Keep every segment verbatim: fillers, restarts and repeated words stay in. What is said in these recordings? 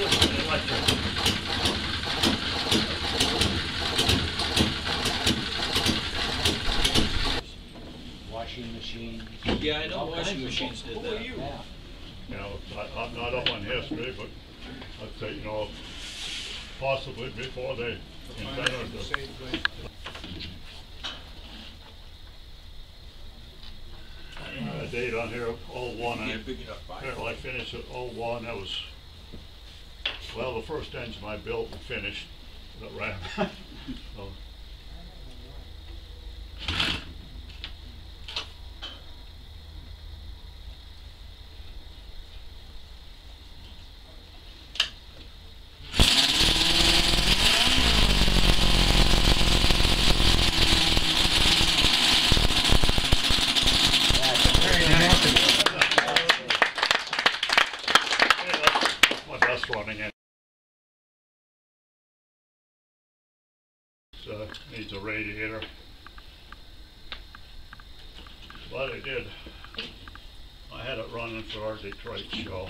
electric. Washing machine. Yeah, I know All washing kinds of machines books. did Who are that. you? You know, I, I'm not up on history, but I'd say, you know, possibly before they invented the. A date on here, oh one, I, Yeah, big enough fire. well, I finished at oh one, that was, well, the first engine I built and finished, that ran. So, that's my best running engine. Uh, needs a radiator, but I did. I had it running for our Detroit show.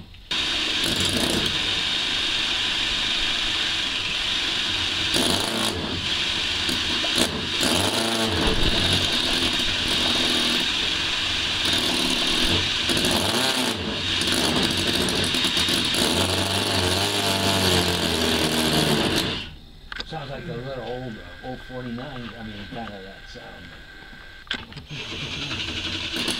Sounds like a little old, uh, old forty-nine, I mean, kind of that sound.